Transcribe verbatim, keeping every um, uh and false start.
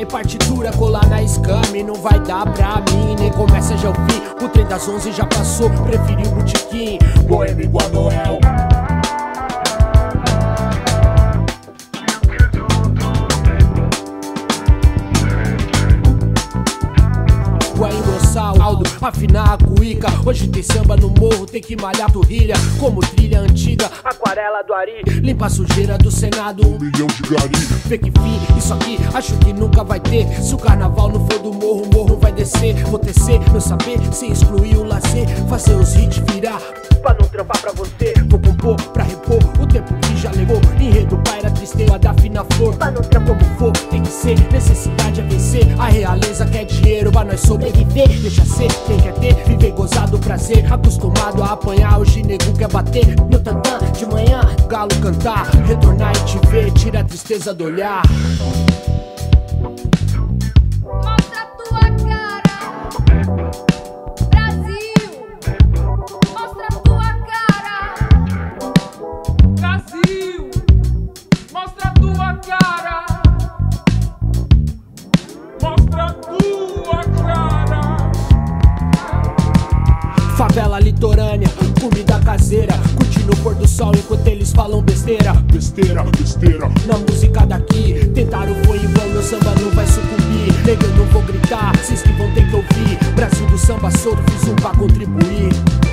partitura, colar na escame não vai dar pra mim, nem começa já o fim. O trem das onze já passou, preferi o botequim. Boêmio igual a Noel. Aldo, afinar a cuíca. Hoje tem samba no morro, tem que malhar turrilha. Como trilha antiga, aquarela do Ari. Limpa a sujeira do Senado, um milhão de gari. Vê que fim, isso aqui acho que nunca vai ter. Se o carnaval não for do morro, o morro vai descer. Vou tecer meu saber, sem excluir o lazer. Fazer os hits virar, pra não trampar pra você. Vou compor pra repor o tempo que já levou. Enredo paira tristeza da fina flor. Pra não trampar como for, tem que ser. Necessidade é vencer. A realeza quer dinheiro pra nós sobreviver. Deixa ser quem quer ter, viver gozado o prazer. Acostumado a apanhar, hoje nego quer bater. Meu tantã de manhã, galo cantar. Retornar e te ver, tira a tristeza do olhar. Mostra tua cara, Brasil. Mostra tua cara, Brasil. Mostra tua cara. Mostra tua cara. Favela litorânea, comida caseira. Curtindo o pôr do sol enquanto eles falam besteira. Besteira, besteira. Na música daqui, tentaram foi em vão, meu samba não vai sucumbir. Nega, eu não vou gritar, vocês que vão ter que ouvir. Brasil do samba solto, fiz um pra contribuir.